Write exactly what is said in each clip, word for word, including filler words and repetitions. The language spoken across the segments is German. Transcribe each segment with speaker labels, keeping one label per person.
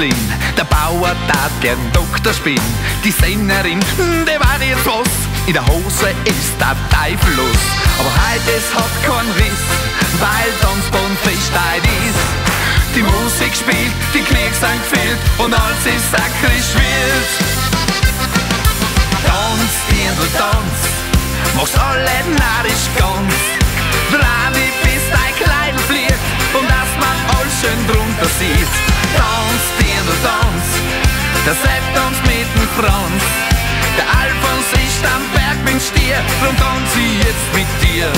Speaker 1: klein. Der Bauer tat gern Doktor spielen. Die Sängerin, die war jetzt was. In der Hose ist der Teufel los. Aber heute es hat keinen Riss, weil Tanzbandfestheit ist. Die Musik spielt, die Kriegsang fehlt und alles ist sakrisch wild. Tanz, Dirndl, Tanz, machst alle narrisch ganz. Dreh dich bis dein Kleid fliegt und dass man alles schön drunter sieht. Tanz, Dirndl, Tanz, der Sepp tanzt mit dem Franz. Der Alfons ist am Berg mit dem Stier, drum tanz ich jetzt mit dir.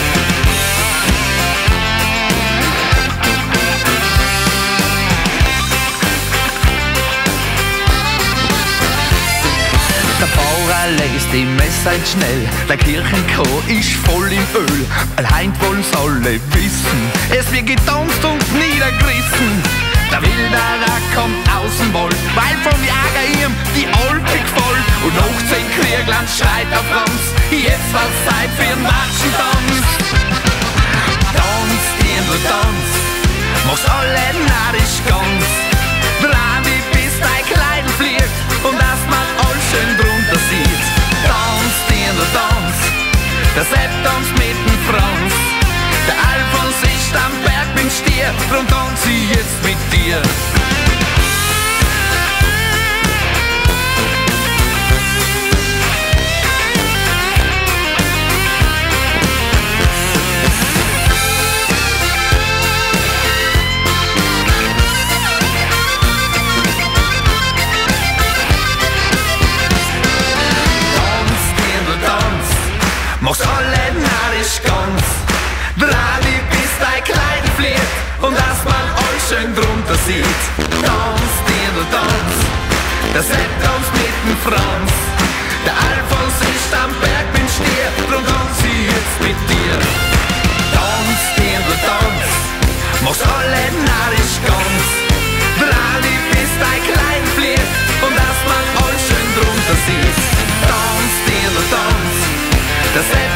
Speaker 1: Der Bauer lässt die Messer schnell, der Kirchenchor ist voll im Öl. Allein wollen's alle wissen, es wird getanzt und niedergerissen. Der Wilderer kommt außen Wald, weil vom Jager ihm die Alpe gefällt. Und nach zehn Kriegland schreit der Franz, jetzt war's Zeit für den Matschentanz. Tanz, Dirndl, Tanz, mach's alle narrisch ganz. Dreh dich bis dein Kleid fliegt und dass man alles schön drunter sieht. Tanz, Dirndl, Tanz, der Sepp tanzt mit dem Franz. Der Alfons ist am Berg mit dem Stier, drum tanz ich jetzt mit dir. Mach's alle narrisch ganz. Dreh dich bis dein Kleid fliegt und dass man alles schön drunter sieht. Tanz, Dirndl, Tanz, der Sepp tanzt mit dem Franz. Der Alfons ist am Berg mit dem Stier, drum tanz ich jetzt mit dir. Tanz, Dirndl, Tanz, mach's alle narrisch ganz. Dreh dich bis dein Kleid fliegt und dass man alles schön drunter sieht. Tanz, Dirndl, Tanz, der Sepp